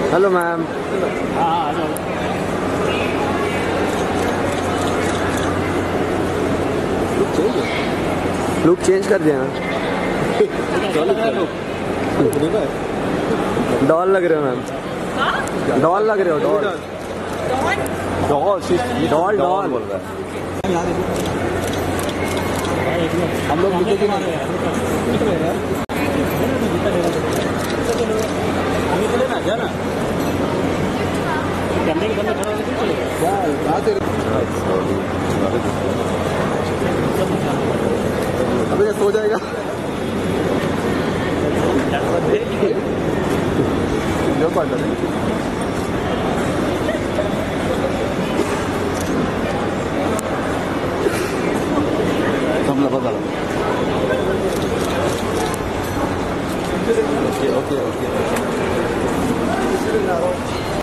Hello ma'am. हाँ आ जाओ। Look change कर दिया। डॉल लग रहे हो मैम। डॉल लग रहे हो। डॉल डॉल डॉल बोल रहा है। हम लोग करने के बंदे खड़ा अभी सो जाएगा। Okay okay okay.